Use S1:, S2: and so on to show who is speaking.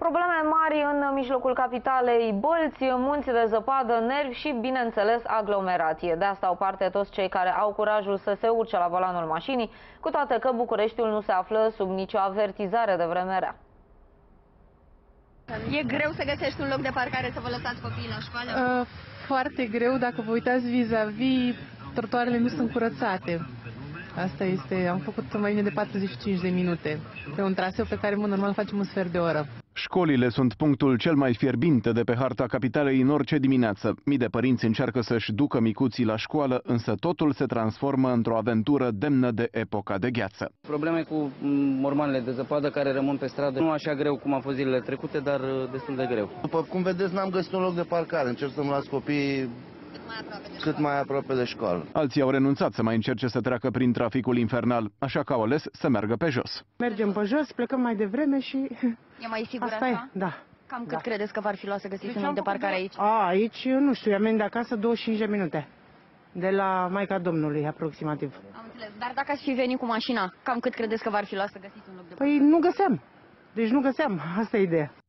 S1: Probleme mari în mijlocul capitalei, bălți, munți de zăpadă, nervi și, bineînțeles, aglomerație. De asta au parte toți cei care au curajul să se urce la volanul mașinii, cu toate că Bucureștiul nu se află sub nicio avertizare de vreme rea.
S2: E greu să găsești un loc de parcare să vă lăsați copiii la școală?
S3: Foarte greu. Dacă vă uitați vis-a-vis, trotuarele nu sunt curățate. Asta este, am făcut mai bine de 45 de minute pe un traseu pe care, în mod normal, facem un sfert de oră.
S4: Școlile sunt punctul cel mai fierbinte de pe harta capitalei în orice dimineață. Mii de părinți încearcă să-și ducă micuții la școală, însă totul se transformă într-o aventură demnă de epoca de gheață.
S5: Probleme cu mormanele de zăpadă care rămân pe stradă. Nu așa greu cum a fost zilele trecute, dar destul de greu.
S6: După cum vedeți, n-am găsit un loc de parcare. Încerc să-mi las copiii cât mai aproape de școală.
S4: Alții au renunțat să mai încerce să treacă prin traficul infernal, așa că au ales să meargă pe jos.
S7: Mergem pe jos, plecăm mai devreme și...
S2: E mai sigur
S7: asta
S2: așa?
S7: e, da.
S2: Cam cât credeți că v-ar fi luat să găsiți un loc de parcare aici?
S7: Aici, nu știu, am venit de acasă 25 de minute. De la Maica Domnului, aproximativ.
S2: Am înțeles. Dar dacă ați fi venit cu mașina, cam cât credeți că v-ar fi luat să găsiți un loc de parcare?
S7: Păi nu găseam. Deci nu găseam. Asta e ideea.